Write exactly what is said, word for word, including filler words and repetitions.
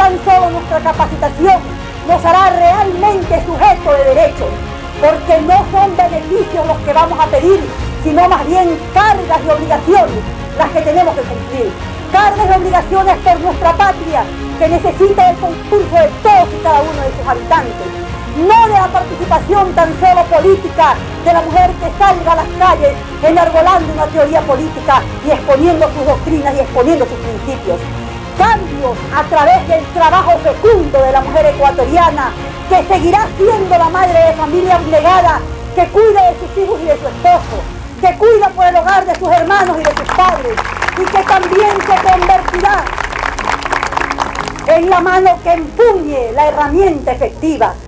tan solo nuestra capacitación nos hará realmente sujetos de derechos, porque no son beneficios los que vamos a pedir, sino más bien cargas y obligaciones las que tenemos que cumplir. Cargas y obligaciones por nuestra patria, que necesita el concurso de todos y cada uno de sus habitantes. No de la participación tan solo política de la mujer que salga a las calles enarbolando una teoría política y exponiendo sus doctrinas y exponiendo sus principios. Cambios a través del trabajo fecundo de la mujer ecuatoriana, que seguirá siendo la madre de familia abnegada, que cuida de sus hijos y de su esposo, que cuida por el hogar de sus hermanos y de sus padres, y que también se convertirá en la mano que empuñe la herramienta efectiva